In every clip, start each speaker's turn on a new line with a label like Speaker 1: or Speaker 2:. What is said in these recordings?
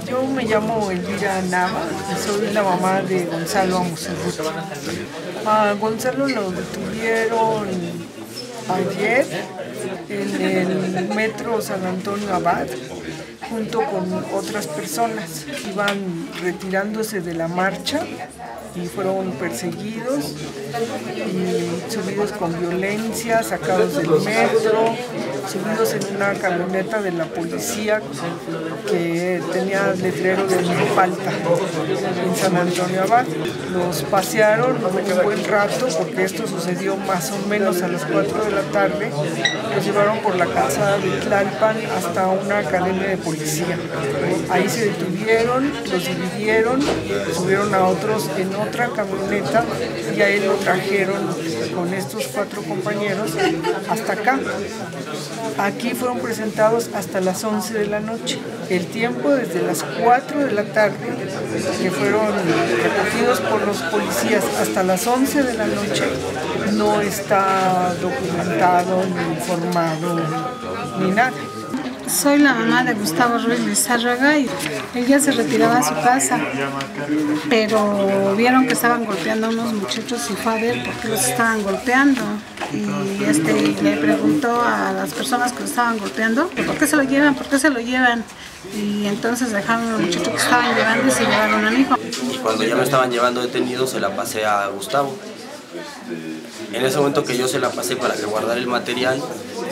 Speaker 1: Yo me llamo Elvira Nava y soy la mamá de Gonzalo Amoserruti. A Gonzalo lo detuvieron ayer en el metro San Antonio Abad, junto con otras personas. Iban retirándose de la marcha y fueron perseguidos y subidos con violencia, sacados del metro, subidos en una camioneta de la policía que tenía letrero de no falta en San Antonio Abad. Los pasearon un buen rato porque esto sucedió más o menos a las 4 de la tarde. Los llevaron por la calzada de Tlalpan hasta una academia de policía. Ahí se detuvieron, los dividieron, subieron a otros en otra camioneta y a él lo trajeron con estos 4 compañeros hasta acá. Aquí fueron presentados hasta las 11 de la noche. El tiempo desde las 4 de la tarde, que fueron recogidos por los policías, hasta las 11 de la noche, no está documentado, ni informado, ni nada.
Speaker 2: Soy la mamá de Gustavo Ruiz Lizárraga y él ya se retiraba a su casa, pero vieron que estaban golpeando a unos muchachos y fue a ver por qué los estaban golpeando. Y le preguntó a las personas que lo estaban golpeando, ¿por qué se lo llevan? ¿Por qué se lo llevan? Y entonces dejaron a los muchachos que estaban llevando y se llevaron a mi hijo.
Speaker 3: Y cuando ya lo estaban llevando detenido, se la pasé a Gustavo. En ese momento que yo se la pasé para que guardara el material,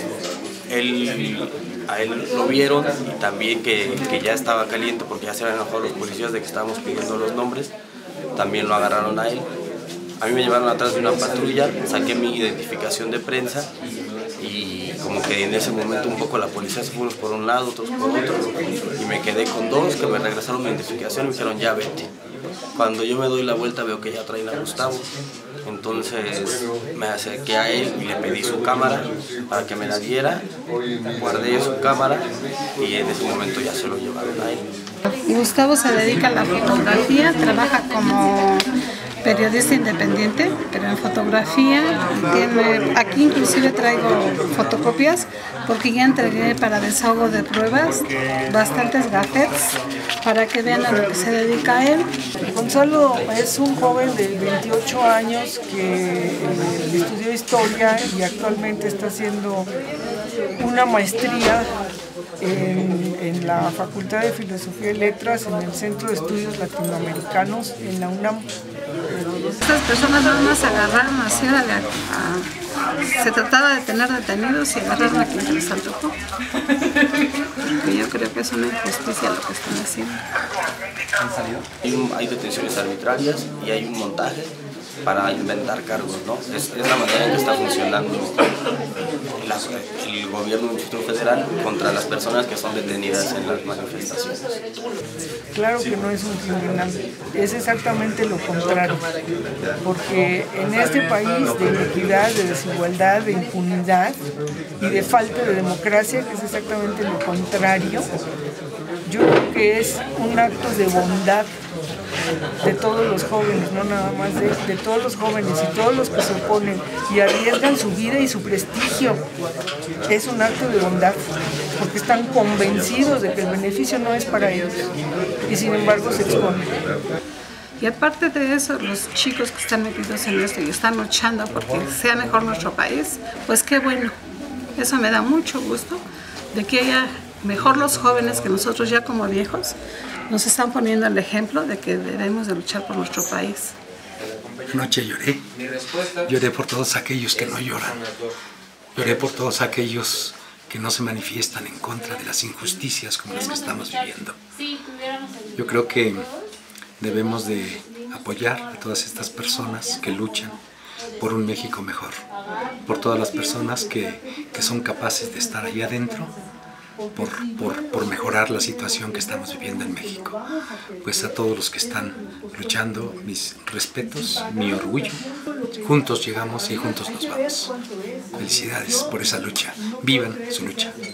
Speaker 3: a él lo vieron y también que ya estaba caliente porque ya se habían enojado los policías de que estábamos pidiendo los nombres, también lo agarraron a él. A mí me llevaron atrás de una patrulla, saqué mi identificación de prensa y como que en ese momento un poco la policía se fueron por un lado, otros por otro y me quedé con 2 que me regresaron mi identificación y me dijeron ya vete. Cuando yo me doy la vuelta veo que ya traen a Gustavo, entonces me acerqué a él y le pedí su cámara para que me la diera, guardé su cámara y en ese momento ya se lo llevaron a él.
Speaker 2: Gustavo se dedica a la fotografía, trabaja como periodista independiente, pero en fotografía. Aquí inclusive traigo fotocopias porque ya entregué para desahogo de pruebas bastantes gafetes para que vean a lo que se dedica a él.
Speaker 1: Gonzalo es un joven de 28 años que estudió historia y actualmente está haciendo una maestría en la Facultad de Filosofía y Letras en el Centro de Estudios Latinoamericanos en la UNAM.
Speaker 2: Estas personas nada más agarraron así, se trataba de tener detenidos y agarraron a quien se les antojó. Porque yo creo que es una injusticia lo que están haciendo.
Speaker 3: Hay detenciones arbitrarias y hay un montaje para inventar cargos, ¿no? Es la manera en que está funcionando el gobierno del Distrito Federal contra las personas que son detenidas en las manifestaciones.
Speaker 1: Claro que no es un criminal, es exactamente lo contrario, porque en este país de inequidad, de desigualdad, de impunidad y de falta de democracia, que es exactamente lo contrario, yo creo que es un acto de bondad de todos los jóvenes, no nada más de todos los jóvenes y todos los que se oponen y arriesgan su vida y su prestigio. Es un acto de bondad porque están convencidos de que el beneficio no es para ellos y sin embargo se exponen.
Speaker 2: Y aparte de eso, los chicos que están metidos en esto y están luchando porque sea mejor nuestro país, pues qué bueno. Eso me da mucho gusto de que haya mejor los jóvenes que nosotros ya como viejos nos están poniendo el ejemplo de que debemos de luchar por nuestro país.
Speaker 4: Anoche lloré por todos aquellos que no lloran, lloré por todos aquellos que no se manifiestan en contra de las injusticias como las que estamos viviendo. Yo creo que debemos de apoyar a todas estas personas que luchan por un México mejor, por todas las personas que son capaces de estar allá adentro, por mejorar la situación que estamos viviendo en México. Pues a todos los que están luchando, mis respetos, mi orgullo. Juntos llegamos y juntos nos vamos. Felicidades por esa lucha. Vivan su lucha.